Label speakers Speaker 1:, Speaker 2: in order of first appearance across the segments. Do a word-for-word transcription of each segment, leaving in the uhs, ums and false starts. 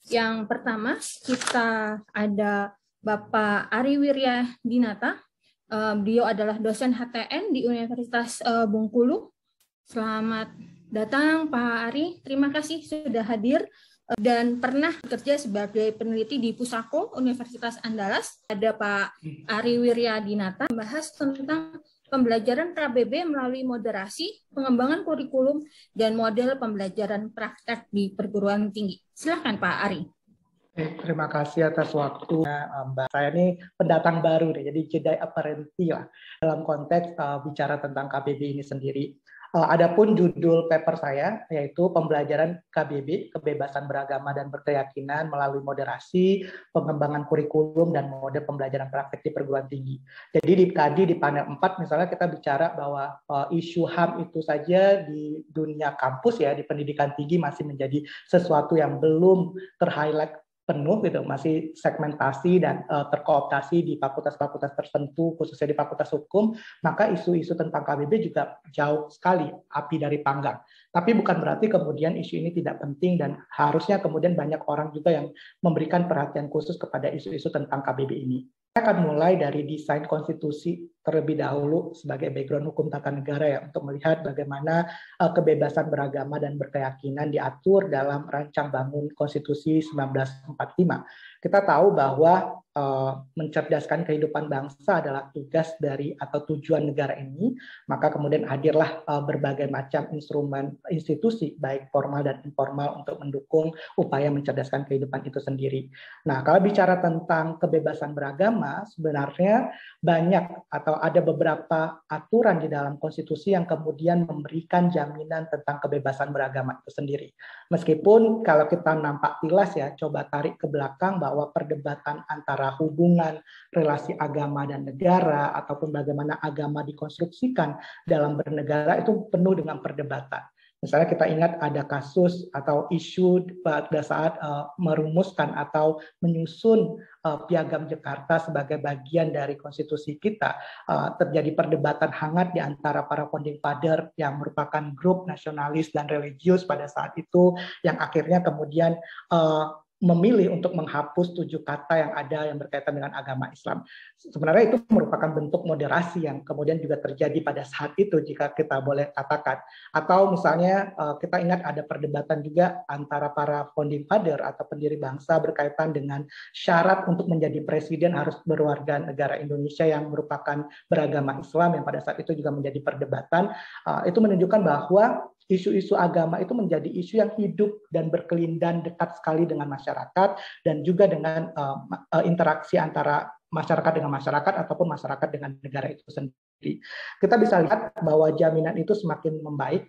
Speaker 1: Yang pertama, kita ada Bapak Ari Wirya Dinata. Uh, beliau adalah dosen H T N di Universitas uh, Bengkulu. Selamat datang Pak Ari, terima kasih sudah hadir uh, dan pernah bekerja sebagai peneliti di Pusako Universitas Andalas. Ada Pak Ari Wirya Dinata membahas tentang pembelajaran K B B melalui moderasi, pengembangan kurikulum, dan model pembelajaran praktek di perguruan tinggi. Silakan Pak Ari.
Speaker 2: Terima kasih atas waktunya, Mbak. Saya ini pendatang baru nih, jadi Jedi apparentee lah dalam konteks uh, bicara tentang K B B ini sendiri. Uh, adapun judul paper saya yaitu pembelajaran K B B, kebebasan beragama dan berkeyakinan melalui moderasi, pengembangan kurikulum dan model pembelajaran praktek di perguruan tinggi. Jadi di, tadi di panel empat misalnya kita bicara bahwa uh, isu H A M itu saja di dunia kampus ya, di pendidikan tinggi masih menjadi sesuatu yang belum ter-highlight penuh gitu, masih segmentasi dan uh, terkooptasi di fakultas-fakultas tertentu, khususnya di fakultas hukum, maka isu-isu tentang K B B juga jauh sekali api dari panggang. Tapi bukan berarti kemudian isu ini tidak penting dan harusnya kemudian banyak orang juga yang memberikan perhatian khusus kepada isu-isu tentang K B B ini. Saya akan mulai dari desain konstitusi terlebih dahulu sebagai background hukum tata negara ya, untuk melihat bagaimana uh, kebebasan beragama dan berkeyakinan diatur dalam rancang bangun konstitusi seribu sembilan ratus empat puluh lima. Kita tahu bahwa uh, mencerdaskan kehidupan bangsa adalah tugas dari atau tujuan negara ini, maka kemudian hadirlah uh, berbagai macam instrumen institusi baik formal dan informal untuk mendukung upaya mencerdaskan kehidupan itu sendiri. Nah, kalau bicara tentang kebebasan beragama, sebenarnya banyak atau ada beberapa aturan di dalam konstitusi yang kemudian memberikan jaminan tentang kebebasan beragama itu sendiri. Meskipun kalau kita nampak tilas ya, coba tarik ke belakang bahwa perdebatan antara hubungan relasi agama dan negara ataupun bagaimana agama dikonstruksikan dalam bernegara itu penuh dengan perdebatan. Misalnya kita ingat ada kasus atau isu pada saat uh, merumuskan atau menyusun uh, Piagam Jakarta sebagai bagian dari konstitusi kita. Uh, terjadi perdebatan hangat di antara para founding father yang merupakan grup nasionalis dan religius pada saat itu, yang akhirnya kemudian uh, memilih untuk menghapus tujuh kata yang ada yang berkaitan dengan agama Islam. Sebenarnya itu merupakan bentuk moderasi yang kemudian juga terjadi pada saat itu jika kita boleh katakan. Atau misalnya kita ingat ada perdebatan juga antara para founding father atau pendiri bangsa berkaitan dengan syarat untuk menjadi presiden harus berwarga negara Indonesia yang merupakan beragama Islam, yang pada saat itu juga menjadi perdebatan. Itu menunjukkan bahwa isu-isu agama itu menjadi isu yang hidup dan berkelindan dekat sekali dengan masyarakat dan juga dengan uh, interaksi antara masyarakat dengan masyarakat ataupun masyarakat dengan negara itu sendiri. Kita bisa lihat bahwa jaminan itu semakin membaik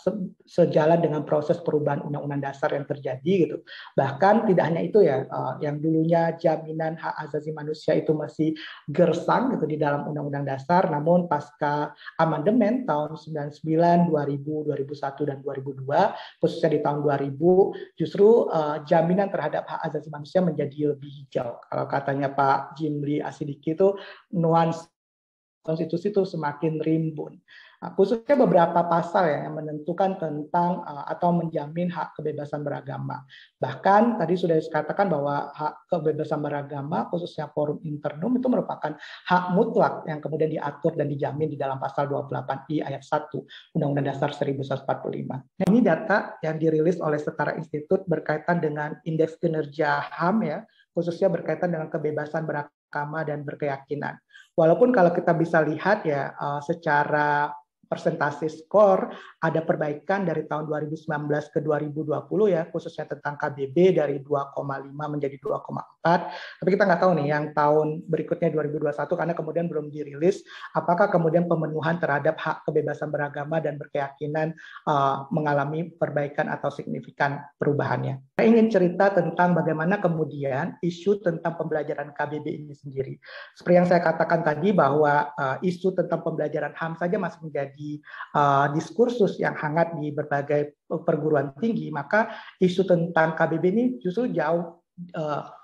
Speaker 2: sejalan dengan proses perubahan undang-undang dasar yang terjadi gitu. Bahkan tidak hanya itu ya, yang dulunya jaminan hak asasi manusia itu masih gersang gitu di dalam undang-undang dasar, namun pasca amandemen tahun sembilan puluh sembilan, dua ribu, dua ribu satu dan dua ribu dua, khususnya di tahun dua ribu, justru uh, jaminan terhadap hak asasi manusia menjadi lebih hijau. Kalau katanya Pak Jimli Asidiki itu nuansa konstitusi itu semakin rimbun. Nah, khususnya beberapa pasal ya, yang menentukan tentang uh, atau menjamin hak kebebasan beragama. Bahkan tadi sudah dikatakan bahwa hak kebebasan beragama khususnya forum internum itu merupakan hak mutlak yang kemudian diatur dan dijamin di dalam pasal dua puluh delapan I ayat satu Undang-Undang Dasar seribu sembilan ratus empat puluh lima. Nah, ini data yang dirilis oleh Setara Institut berkaitan dengan indeks kinerja H A M ya, khususnya berkaitan dengan kebebasan beragama dan berkeyakinan. Walaupun kalau kita bisa lihat ya uh, secara persentase skor ada perbaikan dari tahun dua ribu sembilan belas ke dua ribu dua puluh ya, khususnya tentang K B B dari dua koma lima menjadi dua koma empat. Tapi kita nggak tahu nih yang tahun berikutnya dua ribu dua puluh satu karena kemudian belum dirilis apakah kemudian pemenuhan terhadap hak kebebasan beragama dan berkeyakinan uh, mengalami perbaikan atau signifikan perubahannya. Saya ingin cerita tentang bagaimana kemudian isu tentang pembelajaran K B B ini sendiri. Seperti yang saya katakan tadi bahwa uh, isu tentang pembelajaran H A M saja masih menjadi Uh, diskursus yang hangat di berbagai perguruan tinggi, maka isu tentang K B B ini justru jauh uh,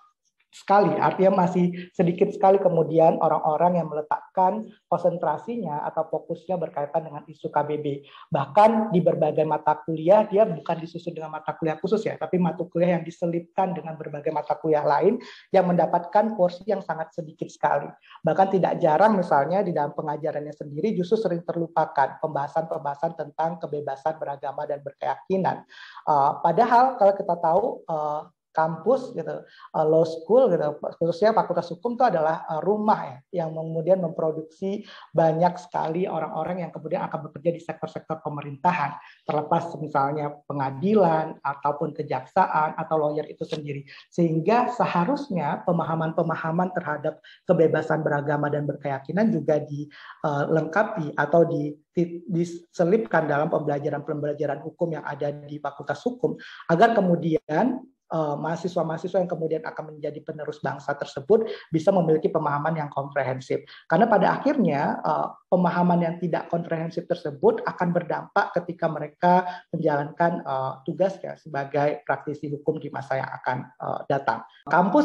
Speaker 2: sekali, artinya masih sedikit sekali kemudian orang-orang yang meletakkan konsentrasinya atau fokusnya berkaitan dengan isu K B B. Bahkan di berbagai mata kuliah, dia bukan disusun dengan mata kuliah khusus ya, tapi mata kuliah yang diselipkan dengan berbagai mata kuliah lain yang mendapatkan porsi yang sangat sedikit sekali. Bahkan tidak jarang misalnya di dalam pengajarannya sendiri justru sering terlupakan pembahasan-pembahasan tentang kebebasan beragama dan berkeyakinan. Uh, padahal kalau kita tahu uh, kampus gitu, uh, law school gitu, khususnya fakultas hukum itu adalah uh, rumah ya, yang kemudian memproduksi banyak sekali orang-orang yang kemudian akan bekerja di sektor-sektor pemerintahan, terlepas misalnya pengadilan ataupun kejaksaan atau lawyer itu sendiri. Sehingga seharusnya pemahaman-pemahaman terhadap kebebasan beragama dan berkeyakinan juga dilengkapi atau di diselipkan dalam pembelajaran-pembelajaran hukum yang ada di Fakultas Hukum agar kemudian Uh, mahasiswa-mahasiswa yang kemudian akan menjadi penerus bangsa tersebut bisa memiliki pemahaman yang komprehensif. Karena pada akhirnya uh, pemahaman yang tidak komprehensif tersebut akan berdampak ketika mereka menjalankan uh, tugasnya sebagai praktisi hukum di masa yang akan uh, datang. Kampus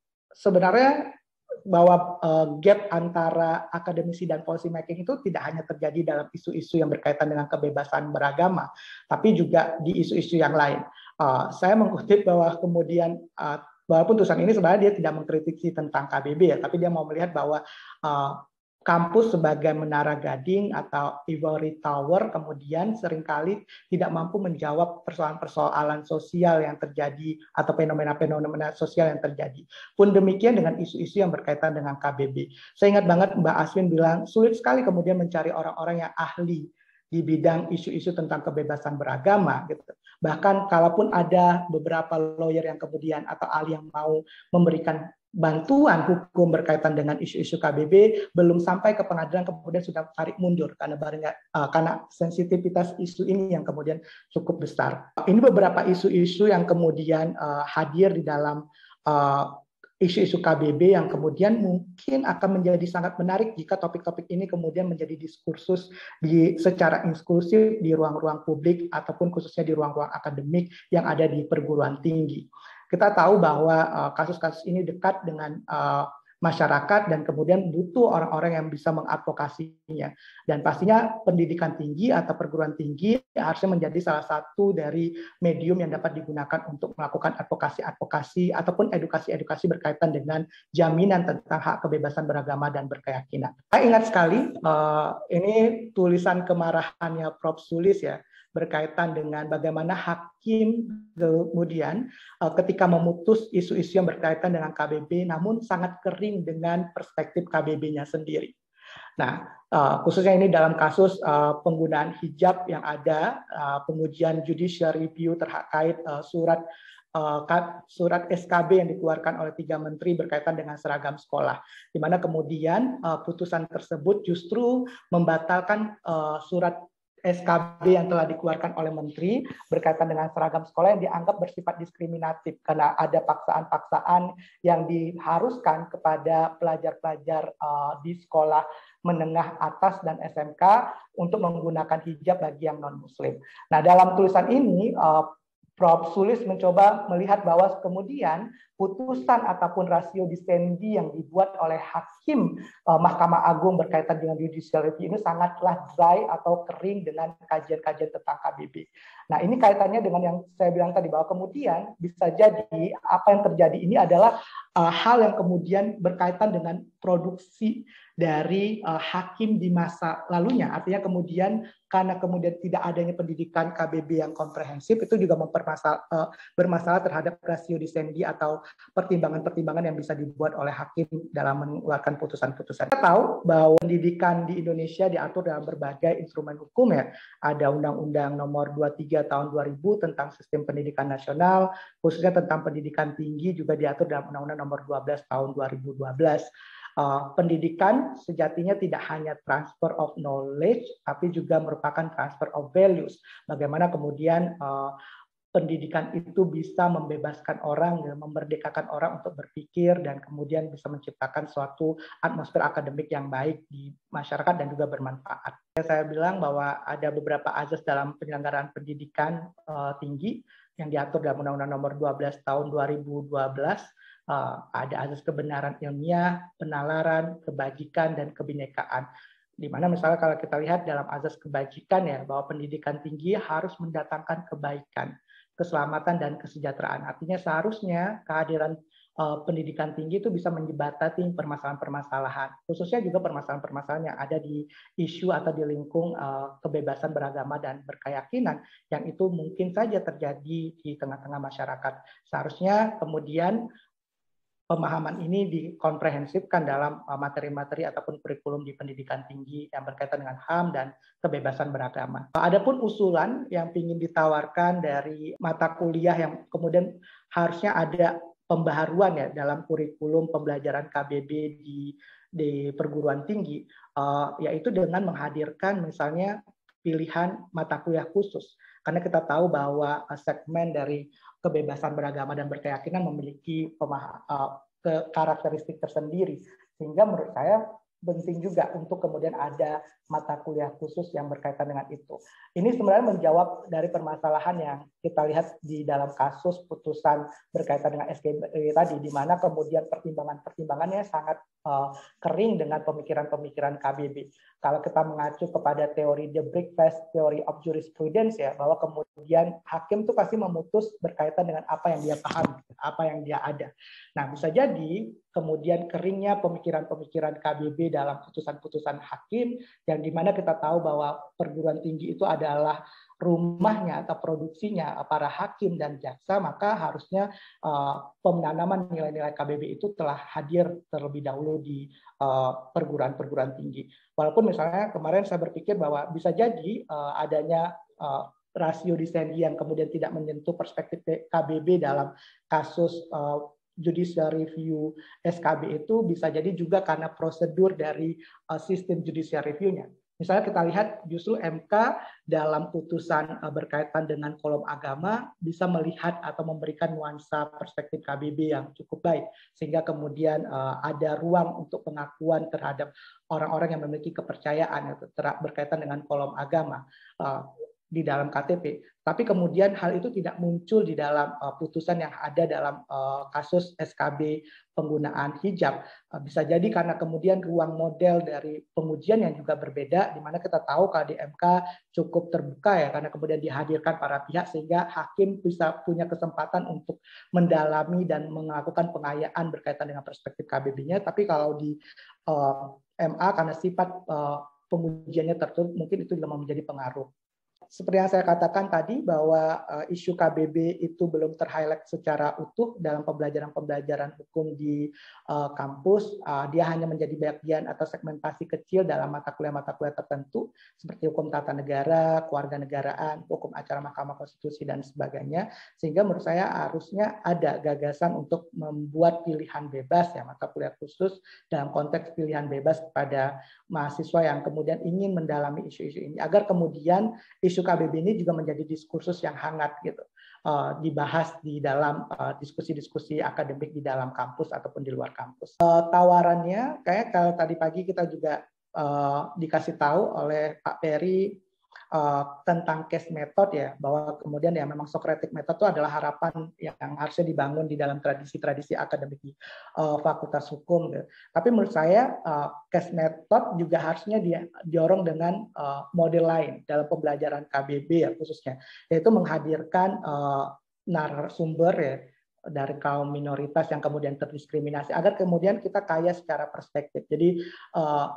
Speaker 2: sebenarnya bahwa uh, gap antara akademisi dan policy making itu tidak hanya terjadi dalam isu-isu yang berkaitan dengan kebebasan beragama, tapi juga di isu-isu yang lain. Uh, saya mengutip bahwa kemudian uh, walaupun tulisan ini sebenarnya dia tidak mengkritisi tentang K B B ya, tapi dia mau melihat bahwa uh, kampus sebagai menara gading atau ivory tower kemudian seringkali tidak mampu menjawab persoalan-persoalan sosial yang terjadi atau fenomena-fenomena sosial yang terjadi. Pun demikian dengan isu-isu yang berkaitan dengan K B B. Saya ingat banget Mbak Aswin bilang sulit sekali kemudian mencari orang-orang yang ahli di bidang isu-isu tentang kebebasan beragama gitu. Bahkan kalaupun ada beberapa lawyer yang kemudian atau ahli yang mau memberikan bantuan hukum berkaitan dengan isu-isu K B B belum sampai ke pengadilan kemudian sudah tarik mundur karena barangnya uh, karena sensitivitas isu ini yang kemudian cukup besar. Ini beberapa isu-isu yang kemudian uh, hadir di dalam uh, isu-isu K B B yang kemudian mungkin akan menjadi sangat menarik jika topik-topik ini kemudian menjadi diskursus di secara inklusif di ruang-ruang publik ataupun khususnya di ruang-ruang akademik yang ada di perguruan tinggi. Kita tahu bahwa kasus-kasus uh, ini dekat dengan uh, masyarakat dan kemudian butuh orang-orang yang bisa mengadvokasinya. Dan pastinya pendidikan tinggi atau perguruan tinggi harusnya menjadi salah satu dari medium yang dapat digunakan untuk melakukan advokasi-advokasi ataupun edukasi-edukasi berkaitan dengan jaminan tentang hak kebebasan beragama dan berkeyakinan. Saya ingat sekali, uh, ini tulisan kemarahannya Prof Sulis ya, berkaitan dengan bagaimana hakim kemudian uh, ketika memutus isu-isu yang berkaitan dengan K B B namun sangat kering dengan perspektif K B B-nya sendiri. Nah, uh, khususnya ini dalam kasus uh, penggunaan hijab yang ada, uh, pengujian judicial review terkait uh, surat uh, surat S K B yang dikeluarkan oleh tiga menteri berkaitan dengan seragam sekolah, di mana kemudian uh, putusan tersebut justru membatalkan uh, surat S K B yang telah dikeluarkan oleh menteri berkaitan dengan seragam sekolah yang dianggap bersifat diskriminatif karena ada paksaan-paksaan yang diharuskan kepada pelajar-pelajar uh, di sekolah menengah atas dan S M K untuk menggunakan hijab bagi yang non-muslim. Nah, dalam tulisan ini uh, Prof Sulis mencoba melihat bahwa kemudian putusan ataupun rasio disendi yang dibuat oleh hakim uh, Mahkamah Agung berkaitan dengan judicial review ini sangatlah dry atau kering dengan kajian-kajian tentang K B B. Nah, ini kaitannya dengan yang saya bilang tadi bahwa kemudian bisa jadi apa yang terjadi ini adalah uh, hal yang kemudian berkaitan dengan produksi dari uh, hakim di masa lalunya. Artinya kemudian karena kemudian tidak adanya pendidikan K B B yang komprehensif itu juga mempermasalah, uh, bermasalah terhadap rasio disendi atau pertimbangan-pertimbangan yang bisa dibuat oleh hakim dalam mengeluarkan putusan-putusan. Kita tahu bahwa pendidikan di Indonesia diatur dalam berbagai instrumen hukum ya. Ada Undang-Undang Nomor dua puluh tiga Tahun dua ribu tentang Sistem Pendidikan Nasional, khususnya tentang pendidikan tinggi juga diatur dalam Undang-Undang Nomor dua belas Tahun dua ribu dua belas. Uh, pendidikan sejatinya tidak hanya transfer of knowledge, tapi juga merupakan transfer of values. Bagaimana kemudian uh, pendidikan itu bisa membebaskan orang, ya, memerdekakan orang untuk berpikir dan kemudian bisa menciptakan suatu atmosfer akademik yang baik di masyarakat dan juga bermanfaat. Saya bilang bahwa ada beberapa azas dalam penyelenggaraan pendidikan uh, tinggi yang diatur dalam Undang-Undang Nomor dua belas Tahun dua ribu dua belas. uh, ada azas kebenaran ilmiah, penalaran, kebajikan, dan kebinekaan. Di mana misalnya kalau kita lihat dalam azas kebajikan ya, bahwa pendidikan tinggi harus mendatangkan kebaikan, keselamatan, dan kesejahteraan. Artinya seharusnya kehadiran uh, pendidikan tinggi itu bisa menjembatani permasalahan-permasalahan, khususnya juga permasalahan-permasalahan yang ada di isu atau di lingkung uh, kebebasan beragama dan berkeyakinan, yang itu mungkin saja terjadi di tengah-tengah masyarakat. Seharusnya kemudian pemahaman ini dikomprehensifkan dalam materi-materi ataupun kurikulum di pendidikan tinggi yang berkaitan dengan H A M dan kebebasan beragama. Adapun usulan yang ingin ditawarkan dari mata kuliah yang kemudian harusnya ada pembaharuan ya dalam kurikulum pembelajaran K B B di di perguruan tinggi, uh, yaitu dengan menghadirkan misalnya pilihan mata kuliah khusus. Karena kita tahu bahwa segmen dari kebebasan beragama dan berkeyakinan memiliki pemaham, uh, ke karakteristik tersendiri, sehingga menurut saya penting juga untuk kemudian ada mata kuliah khusus yang berkaitan dengan itu. Ini sebenarnya menjawab dari permasalahan yang kita lihat di dalam kasus putusan berkaitan dengan S K B tadi, di mana kemudian pertimbangan-pertimbangannya sangat uh, kering dengan pemikiran-pemikiran K B B. Kalau kita mengacu kepada teori the breakfast theory of jurisprudence ya, bahwa kemudian hakim itu pasti memutus berkaitan dengan apa yang dia paham, apa yang dia ada. Nah, bisa jadi kemudian keringnya pemikiran-pemikiran K B B dalam putusan-putusan hakim, yang dimana kita tahu bahwa perguruan tinggi itu adalah rumahnya atau produksinya para hakim dan jaksa, maka harusnya uh, penanaman nilai-nilai K B B itu telah hadir terlebih dahulu di uh, perguruan-perguruan tinggi. Walaupun misalnya kemarin saya berpikir bahwa bisa jadi uh, adanya uh, rasio disendi yang kemudian tidak menyentuh perspektif K B B dalam kasus uh, judicial review S K B itu bisa jadi juga karena prosedur dari uh, sistem judicial review-nya. Misalnya kita lihat justru M K dalam putusan uh, berkaitan dengan kolom agama bisa melihat atau memberikan nuansa perspektif K B B yang cukup baik, sehingga kemudian uh, ada ruang untuk pengakuan terhadap orang-orang yang memiliki kepercayaan ter- berkaitan dengan kolom agama uh, di dalam K T P. Tapi kemudian hal itu tidak muncul di dalam uh, putusan yang ada dalam uh, kasus S K B penggunaan hijab. Uh, bisa jadi karena kemudian ruang model dari pengujian yang juga berbeda, di mana kita tahu kalau di M K cukup terbuka ya, karena kemudian dihadirkan para pihak sehingga hakim bisa punya kesempatan untuk mendalami dan melakukan pengayaan berkaitan dengan perspektif K B B-nya. Tapi kalau di uh, M A karena sifat uh, pengujiannya tertutup, mungkin itu juga menjadi pengaruh. Seperti yang saya katakan tadi bahwa uh, isu K B B itu belum ter-highlight secara utuh dalam pembelajaran-pembelajaran hukum di uh, kampus. Uh, dia hanya menjadi bagian atau segmentasi kecil dalam mata kuliah-mata kuliah tertentu seperti hukum tata negara, kewarganegaraan, hukum acara Mahkamah Konstitusi dan sebagainya. Sehingga menurut saya harusnya ada gagasan untuk membuat pilihan bebas ya, mata kuliah khusus dalam konteks pilihan bebas kepada mahasiswa yang kemudian ingin mendalami isu-isu ini, agar kemudian isu K B B ini juga menjadi diskursus yang hangat gitu, uh, dibahas di dalam uh, diskusi-diskusi akademik di dalam kampus ataupun di luar kampus. Uh, tawarannya kayak kalau tadi pagi kita juga uh, dikasih tahu oleh Pak Peri uh, tentang case method ya, bahwa kemudian ya memang Socratic method itu adalah harapan yang harusnya dibangun di dalam tradisi-tradisi akademik di uh, Fakultas Hukum gitu. Tapi menurut saya uh, case method juga harusnya didorong dengan uh, model lain dalam pembelajaran K B B ya khususnya, yaitu menghadirkan uh, narasumber ya dari kaum minoritas yang kemudian terdiskriminasi, agar kemudian kita kaya secara perspektif. Jadi uh,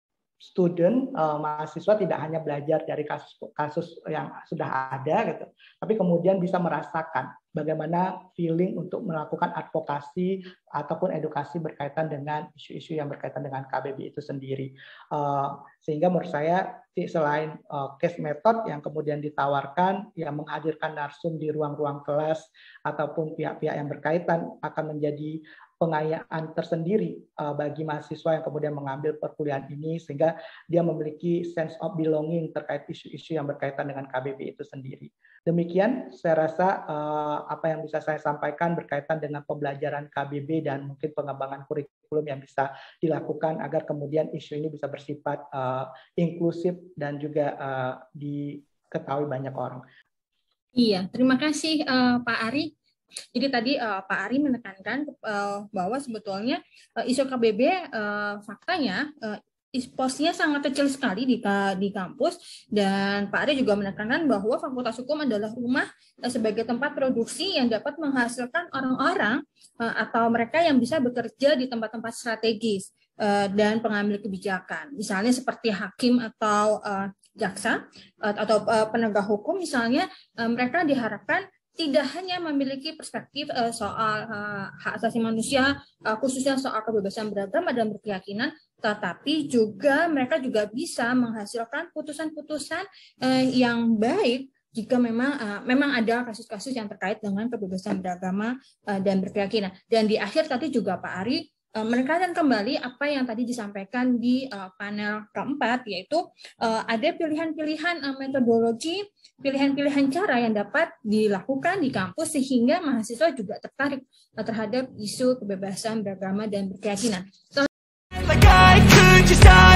Speaker 2: student uh, mahasiswa tidak hanya belajar dari kasus kasus yang sudah ada gitu, tapi kemudian bisa merasakan bagaimana feeling untuk melakukan advokasi ataupun edukasi berkaitan dengan isu-isu yang berkaitan dengan K B B itu sendiri. Uh, sehingga menurut saya selain uh, case method yang kemudian ditawarkan yang menghadirkan narsum di ruang-ruang kelas ataupun pihak-pihak yang berkaitan akan menjadi pengayaan tersendiri uh, bagi mahasiswa yang kemudian mengambil perkuliahan ini, sehingga dia memiliki sense of belonging terkait isu-isu yang berkaitan dengan K B B itu sendiri. Demikian saya rasa uh, apa yang bisa saya sampaikan berkaitan dengan pembelajaran K B B dan mungkin pengembangan kurikulum yang bisa dilakukan agar kemudian isu ini bisa bersifat uh, inklusif dan juga uh, diketahui banyak orang.
Speaker 1: Iya, terima kasih uh, Pak Ari. Jadi tadi uh, Pak Ari menekankan uh, bahwa sebetulnya uh, isu K B B uh, faktanya uh, porsinya sangat kecil sekali di, di kampus, dan Pak Ari juga menekankan bahwa Fakultas Hukum adalah rumah uh, sebagai tempat produksi yang dapat menghasilkan orang-orang uh, atau mereka yang bisa bekerja di tempat-tempat strategis uh, dan pengambil kebijakan, misalnya seperti hakim atau uh, jaksa uh, atau uh, penegak hukum misalnya, uh, mereka diharapkan tidak hanya memiliki perspektif uh, soal uh, hak asasi manusia, uh, khususnya soal kebebasan beragama dan berkeyakinan, tetapi juga mereka juga bisa menghasilkan putusan-putusan uh, yang baik jika memang uh, memang ada kasus-kasus yang terkait dengan kebebasan beragama uh, dan berkeyakinan. Dan di akhir tadi juga Pak Ari uh, menekankan kembali apa yang tadi disampaikan di uh, panel keempat, yaitu uh, ada pilihan-pilihan uh, metodologi, pilihan-pilihan cara yang dapat dilakukan di kampus sehingga mahasiswa juga tertarik terhadap isu kebebasan beragama dan berkeyakinan. So